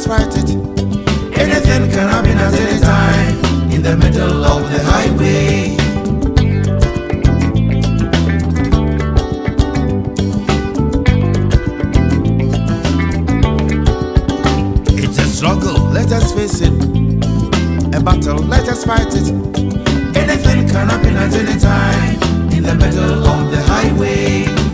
fight it. Anything can happen at any time in the middle of the highway. It's a struggle, let us face it. A battle, let us fight it. Anything can happen at any time in the middle of the highway.